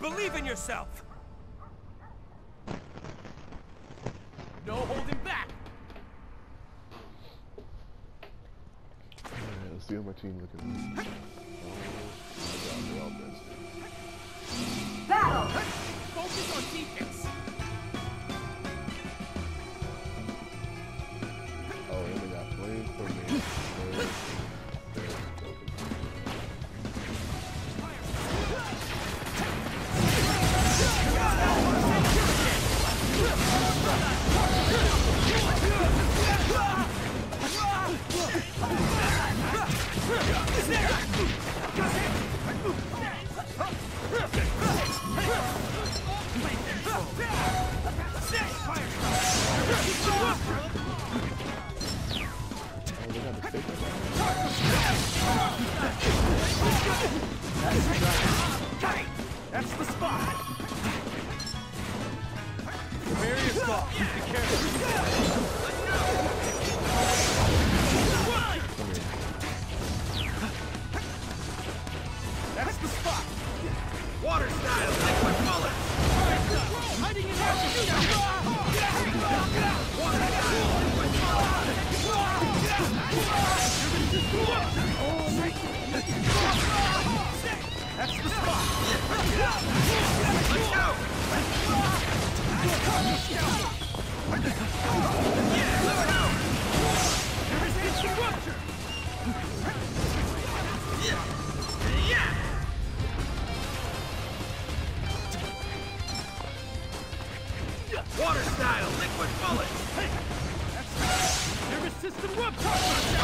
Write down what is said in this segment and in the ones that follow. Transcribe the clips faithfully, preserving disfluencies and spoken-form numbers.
Believe in yourself! No holding back! Alright, let's see how my team looking. Oh my god, they're all messed. Battle! Focus on defense! Oh, and they got flames for me. They're, they're broken. That's the spot! Various ball. Be careful. That's the spot! Water style, liquid bullet! Hiding in action! Water style, liquid That's the spot! Let's go! Yeah, let's go! Resistance rupture! Yeah! Yeah! Water style, liquid bullet! Hey! That's nervous system rupture!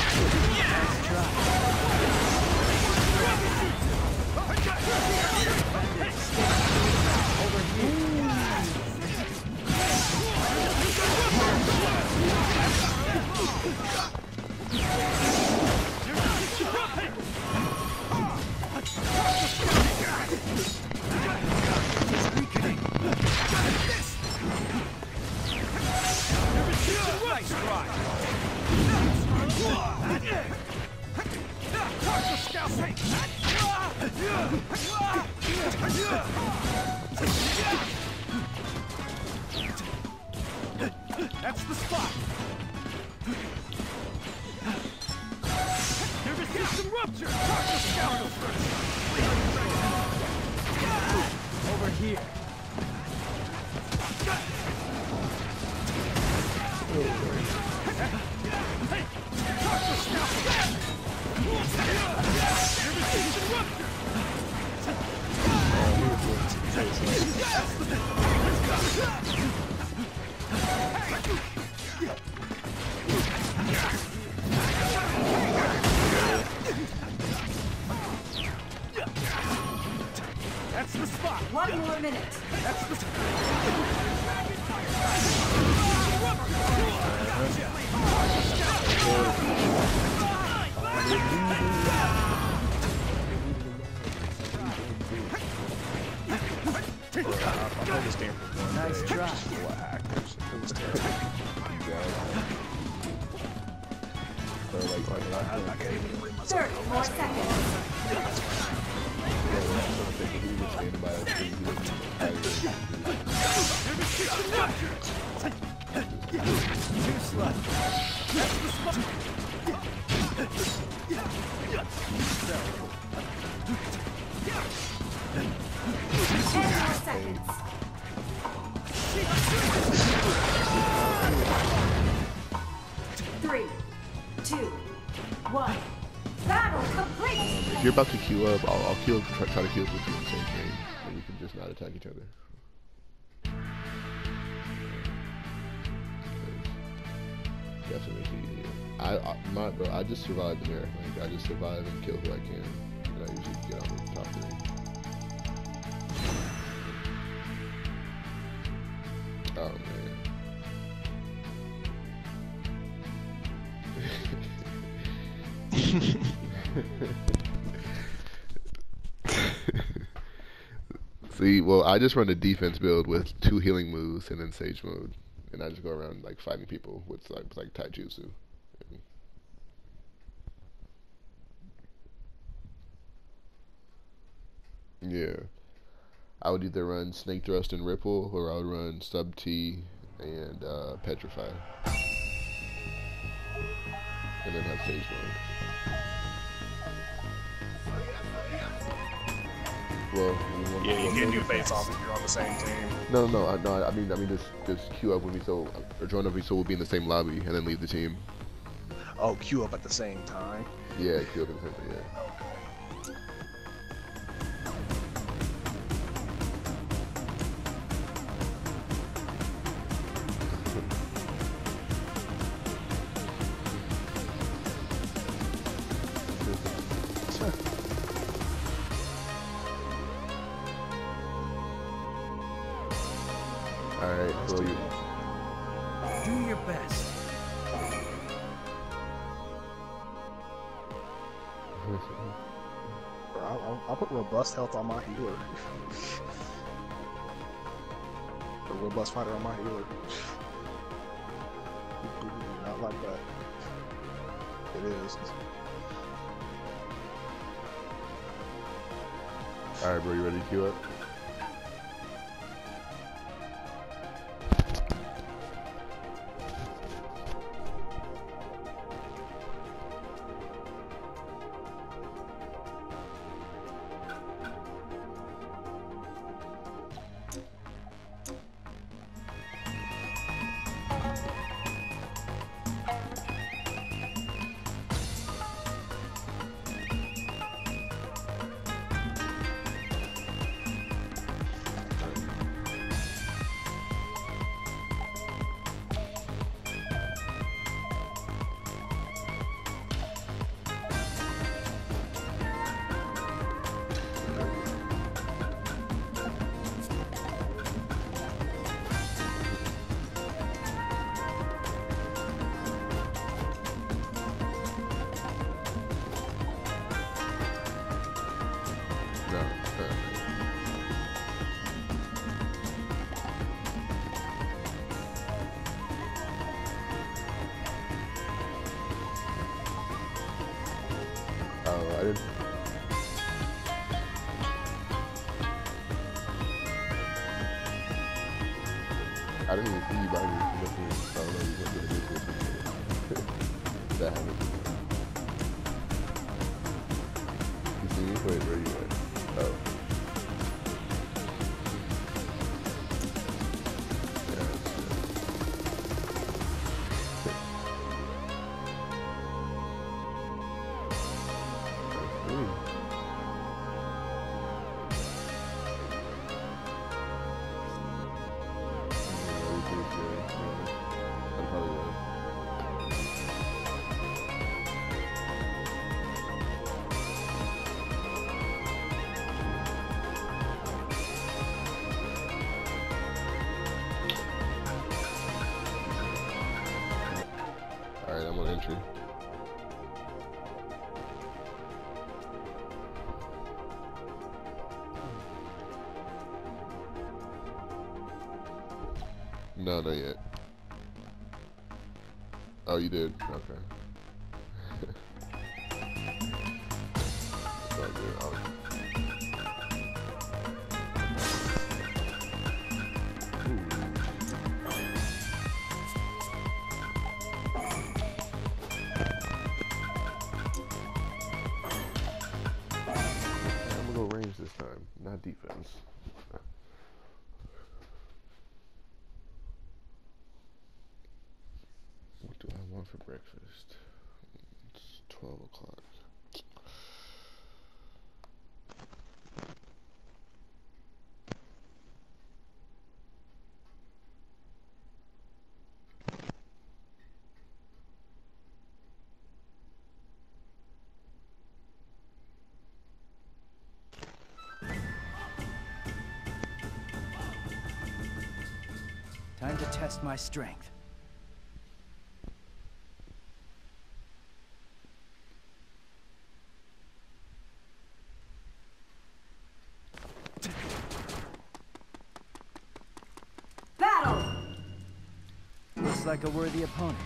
Yeah! Over here! Nice try! That's the spot! Nervous system rupture! Over here! That's the spot! One more minute. That's the spot! Nice try. thirty more seconds. Too slow. That's the spot. ten more seconds. Three, two, one. Battle complete! If you're about to queue up, I'll, I'll queue up, try, try to queue up with you in the same game, and we can just not attack each other. Definitely, I, I my bro, I just survived the marathon. Like, I just survive and kill who I can, and I usually get on the top three. Oh man. See, well, I just run a defense build with two healing moves and then Sage mode, and I just go around like fighting people with like like taijutsu. Yeah. I would either run Snake Thrust and Ripple, or I would run Sub T and uh, Petrify, and then have Sage Mode. Well, Yeah, you can do face off if you're on the same team. no, no, no, no. I mean, I mean, just just queue up with me, so or join up with me, so we'll be in the same lobby, and then leave the team. Oh, queue up at the same time. Yeah, queue up in the same thing. Yeah. All right, so you. Do your best. Bro, I'll, I'll, I'll put robust health on my healer. A robust fighter on my healer. Not like that. It is. All right, bro, you ready to queue up? No. Uh, oh, I didn't. I didn't even see you behind me. You must have- I don't know. You went to the distance. That happened. You see me? Wait, where are you at? Oh. Yeah, that's good. I'm probably right. Alright, I'm on entry. No, not yet. Oh, you did? Okay. It's all good. I'll- I'm gonna go range this time, not defense. What do I want for breakfast? It's twelve o'clock. Time to test my strength. Battle! Looks like a worthy opponent.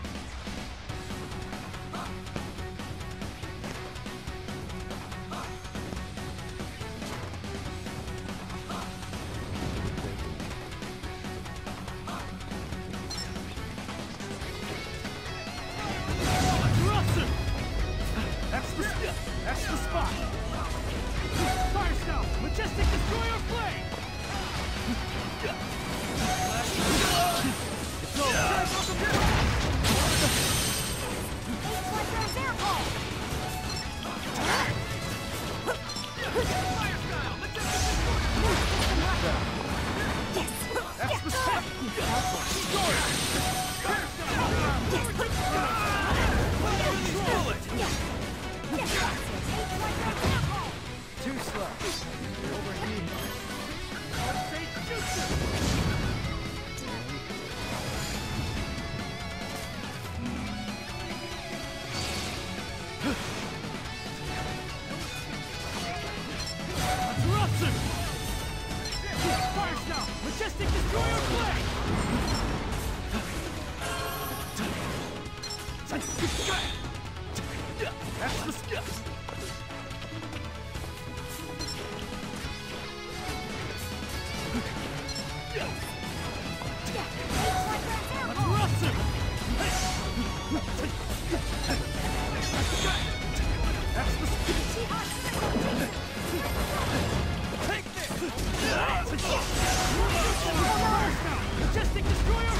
Majestic Destroyer!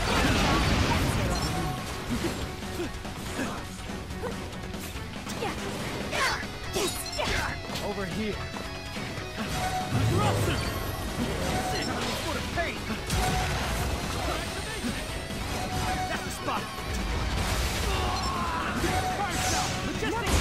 Over here. Corruption! Sit on the foot of pain! That's the spot! Fire shot! Majestic!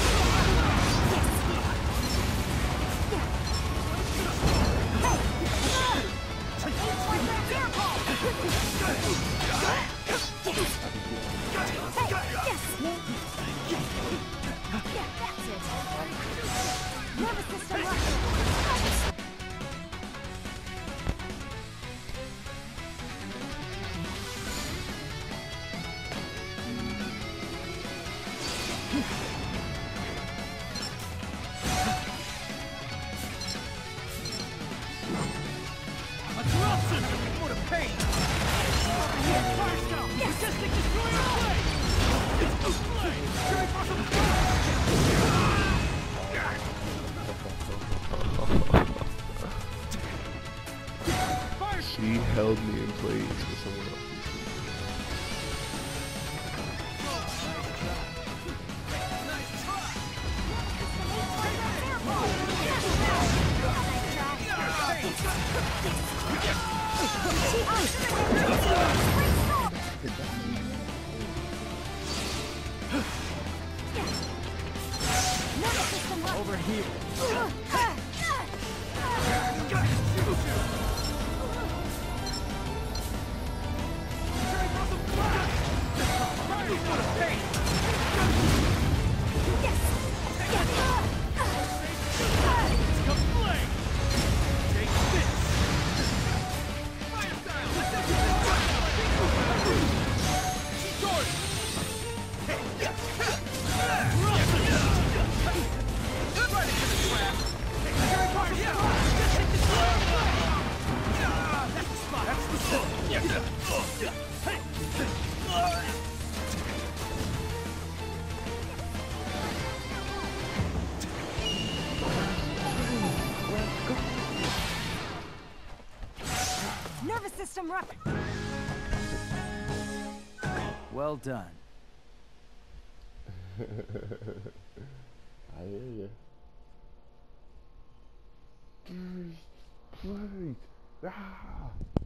Nervous system locked. A corruption! For the pain! Over here! Fire shot! Majestic Destroyer play! Play! Fury Force of Fire! She held me in place for someone else. Over here! Nervous system rock. Well done. I hear you. Please, please. Ah.